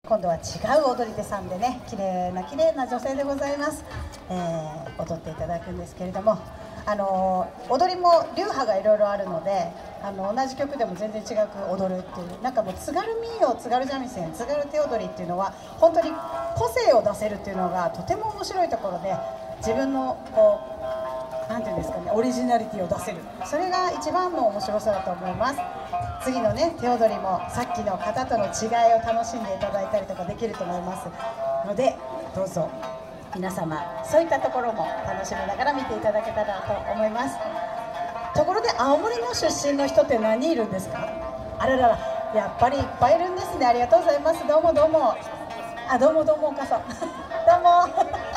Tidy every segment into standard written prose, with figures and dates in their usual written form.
今度は違う踊り手さんでね、綺麗な女性でございます。踊っていただくんですけれども、踊りも流派がいろいろあるので、同じ曲でも全然違く踊るっていう、なんかもう津軽民謡、津軽三味線、津軽手踊りっていうのは本当に個性を出せるっていうのがとても面白いところで、自分のこうなんていうんですかね、オリジナリティを出せる、それが一番の面白さだと思います。次のね手踊りもさっきの方との違いを楽しんでいただいたりとかできると思いますので、どうぞ皆様そういったところも楽しみながら見ていただけたらと思います。ところで青森の出身の人って何人いるんですか？あららら、やっぱりいっぱいいるんですね。ありがとうございます。どうもどうも。どうもどうもお母さんどうも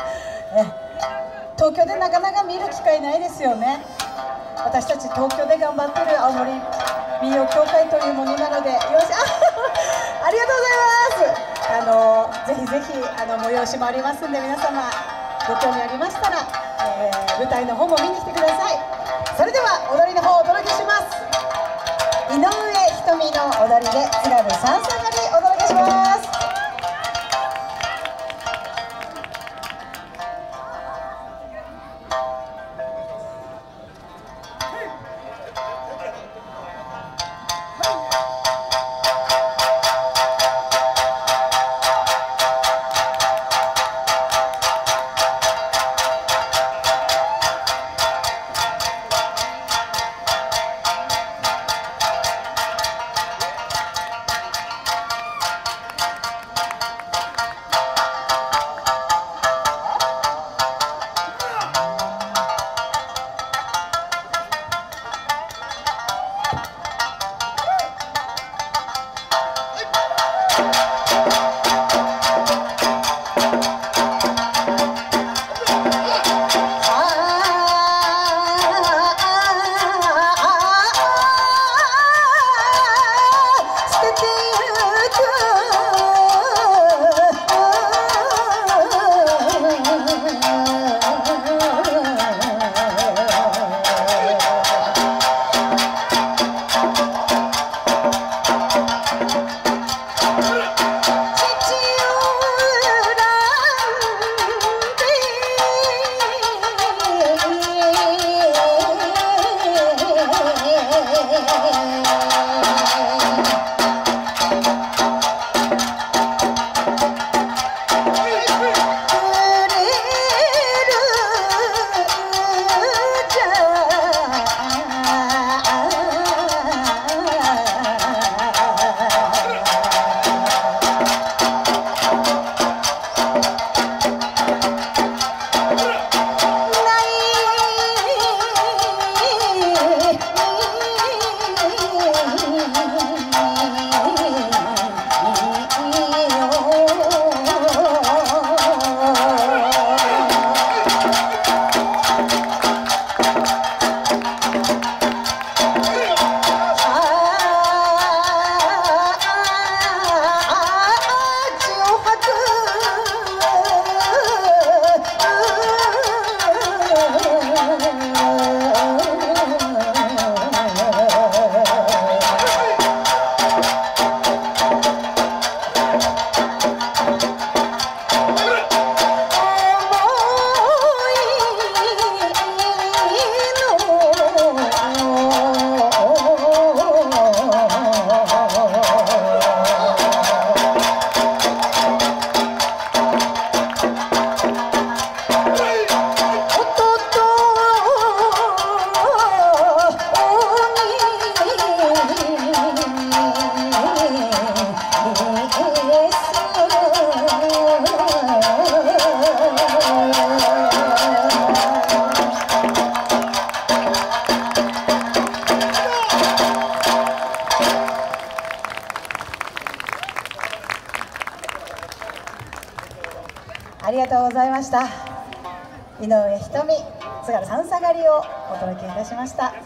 東京でなかなか見る機会ないですよね。私たち東京で頑張ってる青森民謡協会というものなので、よしありがとうございます。ぜひぜひ催しもありますんで、皆様ご興味ありましたら、舞台の方も見に来てください。それでは踊りの方をお届けします。井上ひとみの踊りで津軽三叉狩りお届けします。ありがとうございました。井上ひとみ、津軽三叉狩りをお届けいたしました。